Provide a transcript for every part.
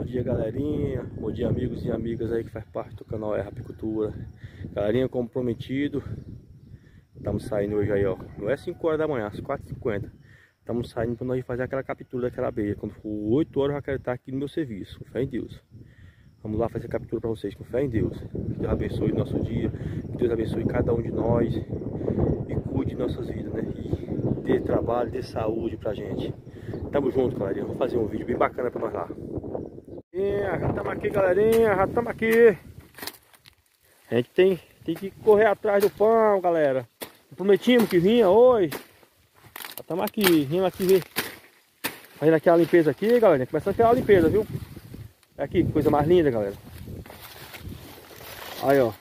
dia, galerinha. Bom dia, amigos e amigas aí que faz parte do canal R Apicultura. Galerinha, como prometido, estamos saindo hoje aí, ó. Não é 5 horas da manhã, às 4h50. Estamos saindo para nós fazer aquela captura daquela abelha. Quando for 8 horas eu já quero estar aqui no meu serviço, com fé em Deus. Vamos lá fazer a captura para vocês, com fé em Deus. Que Deus abençoe o nosso dia, que Deus abençoe cada um de nós e cuide de nossas vidas, né? E dê trabalho, dê saúde pra gente. Tamo junto, galerinha. Vou fazer um vídeo bem bacana pra nós lá. Já estamos aqui, galerinha. Já estamos aqui. A gente tem que correr atrás do pão, galera. Prometimos que vinha hoje. Já estamos aqui. Vindo aqui ver. Fazendo aquela limpeza aqui, galera. Começando aquela limpeza, viu? Aqui, que coisa mais linda, galera. Aí, ó.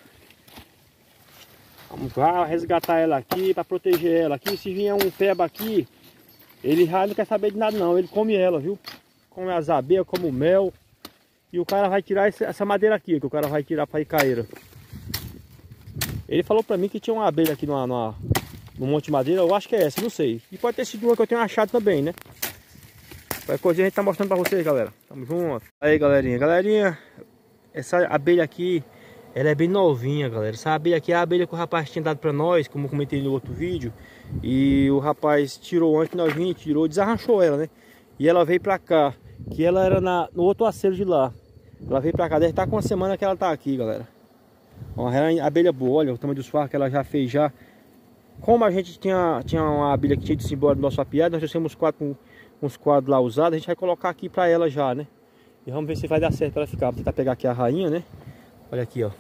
Vamos lá resgatar ela aqui pra proteger ela aqui. Se vier um peba aqui, ele já não quer saber de nada não. Ele come ela, viu? Come as abelhas, come o mel. E o cara vai tirar essa madeira aqui, que o cara vai tirar para icaeira. Ele falou pra mim que tinha uma abelha aqui no Monte de Madeira. Eu acho que é essa, não sei. E pode ter sido uma que eu tenho achado também, né? Qualquer coisa a gente tá mostrando pra vocês, galera. Tamo junto. Aí, galerinha. Galerinha, essa abelha aqui, ela é bem novinha, galera. Essa abelha aqui é a abelha que o rapaz tinha dado pra nós, como eu comentei no outro vídeo. E o rapaz tirou antes que nós vimos, tirou, desarranchou ela, né? E ela veio pra cá, que ela era no outro acero de lá. Ela veio pra cá, deve estar com uma semana que ela tá aqui, galera. Ó, ela é abelha boa, olha o tamanho dos fardos que ela já fez já. Como a gente tinha uma abelha que tinha de se embora do nosso apiado, nós trouxemos uns quadros lá usados, a gente vai colocar aqui pra ela já, né? E vamos ver se vai dar certo pra ela ficar. Vou tentar pegar aqui a rainha, né? Olha aqui, ó.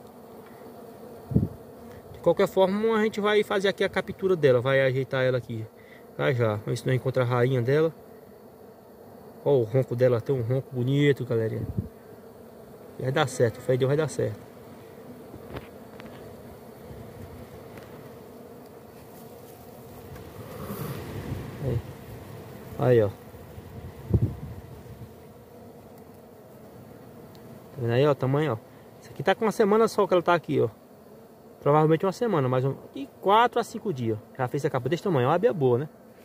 De qualquer forma, a gente vai fazer aqui a captura dela, vai ajeitar ela aqui. Já. Vamos ver se nós encontramos a rainha dela. Ó, o ronco dela, tem um ronco bonito, galerinha. Vai dar certo, fé em Deus vai dar certo. Aí, ó. Tá vendo aí, ó, o tamanho, ó. Isso aqui tá com uma semana só que ela tá aqui, ó. Provavelmente uma semana, mas de 4 a 5 dias. Já fez a capa desse tamanho, ó, a abelha boa, né?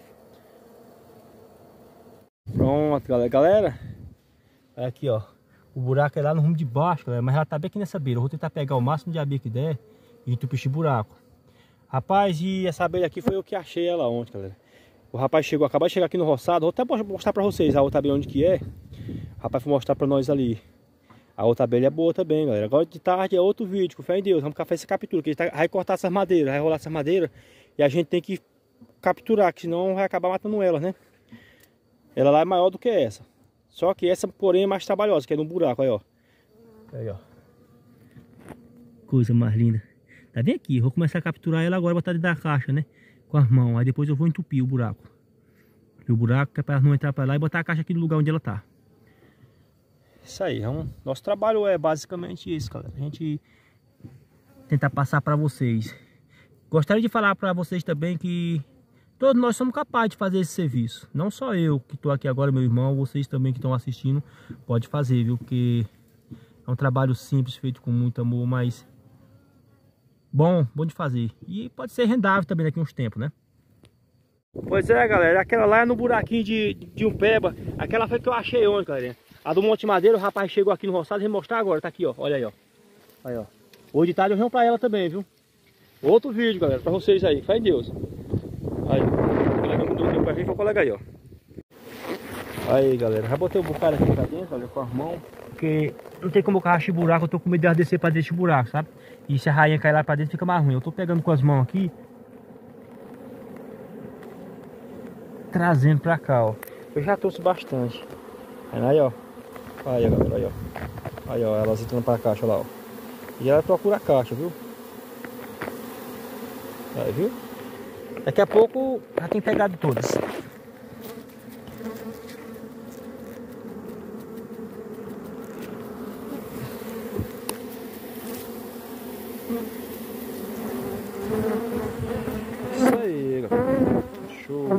Pronto, galera. Olha aqui, ó. O buraco é lá no rumo de baixo, galera. Mas ela tá bem aqui nessa beira. Eu vou tentar pegar o máximo de abelha que der e entupir esse buraco. Rapaz, e essa abelha aqui foi eu que achei ela ontem, galera. O rapaz acabou de chegar aqui no roçado. Vou até mostrar pra vocês a outra abelha onde que é. O rapaz foi mostrar pra nós ali. A outra abelha é boa também, galera. Agora de tarde é outro vídeo, com fé em Deus. Vamos fazer essa captura, que a gente vai cortar essas madeiras, vai rolar essas madeiras. E a gente tem que capturar, que senão vai acabar matando elas, né? Ela lá é maior do que essa. Só que essa, porém, é mais trabalhosa, que é no buraco, aí, ó. Aí, ó. Coisa mais linda. Tá bem aqui, vou começar a capturar ela agora, botar dentro da caixa, né? Com as mãos. Aí depois eu vou entupir o buraco. E o buraco que é pra não entrar pra lá e botar a caixa aqui no lugar onde ela tá. Isso aí, nosso trabalho é basicamente isso, galera. A gente tentar passar para vocês. Gostaria de falar para vocês também que todos nós somos capazes de fazer esse serviço. Não só eu que estou aqui agora, meu irmão, vocês também que estão assistindo, pode fazer, viu? Porque é um trabalho simples, feito com muito amor, mas bom de fazer. E pode ser rendável também daqui a uns tempos, né? Pois é, galera, aquela lá é no buraquinho de um peba. Aquela foi que eu achei ontem, galera. A do Monte de Madeira, o rapaz chegou aqui no roçado e vai mostrar agora. Tá aqui, ó. Olha aí, ó. Aí, ó. Hoje de tarde eu venho pra ela também, viu? Outro vídeo, galera, pra vocês aí. Fé em Deus. Aí. O colega mandou tempo pra gente, foi o colega aí, ó. Aí, galera. Já botei o bocado aqui pra dentro, olha, com as mãos. Porque não tem como eu rachar buraco. Eu tô com medo de ela descer pra dentro desse buraco, sabe? E se a rainha cair lá pra dentro, fica mais ruim. Eu tô pegando com as mãos aqui. Trazendo pra cá, ó. Eu já trouxe bastante. Aí, ó. Aí, galera, aí, ó. Aí, ó, elas entrando pra caixa lá, ó. E ela procura a caixa, viu? Aí, viu? Daqui a pouco já tem pegado todas. Isso aí, galera. Show.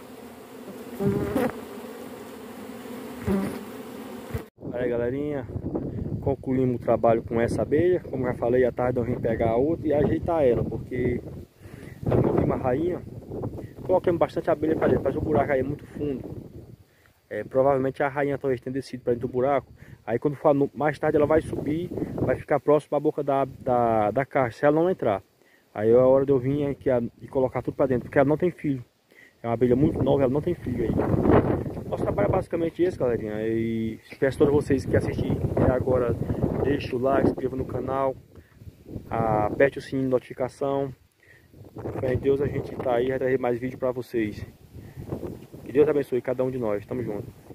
Aí, galerinha, concluímos o trabalho com essa abelha. Como já falei, à tarde eu vim pegar a outra e ajeitar ela, porque eu não vi uma rainha. Coloquemos bastante abelha para dentro, mas o buraco aí é muito fundo. Provavelmente a rainha talvez tenha descido para dentro do buraco. Aí quando for mais tarde ela vai subir, vai ficar próximo à boca da caixa, se ela não entrar. Aí é a hora de eu vir aqui e colocar tudo para dentro, porque ela não tem filho. É uma abelha muito nova, ela não tem filho aí. Nosso trabalho é basicamente esse, galerinha. E peço a todos vocês que assistiram até agora, deixe o like, se inscreva no canal, aperte o sininho de notificação. Com fé em Deus a gente tá aí, vai trazer mais vídeo para vocês. Que Deus abençoe cada um de nós. Tamo junto.